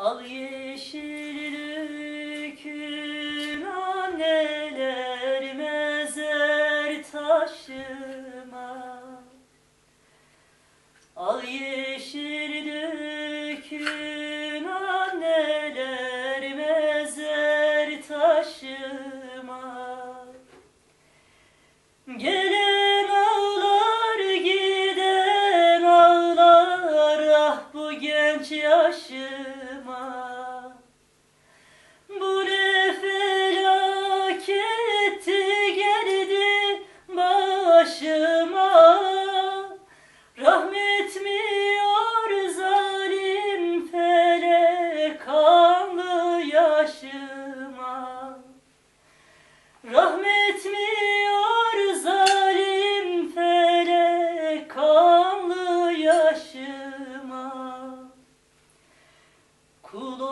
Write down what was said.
Al yeşil dökün anneler mezar taşıma. Al yeşil dökün anneler mezar taşıma. Gelen ağlar giden ağlar, ah bu genç yaşıma. Bu ne felaketti geldi başıma. Rahmetmiyor zalim felek kanlı yaşıma. Rahmetmiyor zalim felek kanlı yaşıma. Kul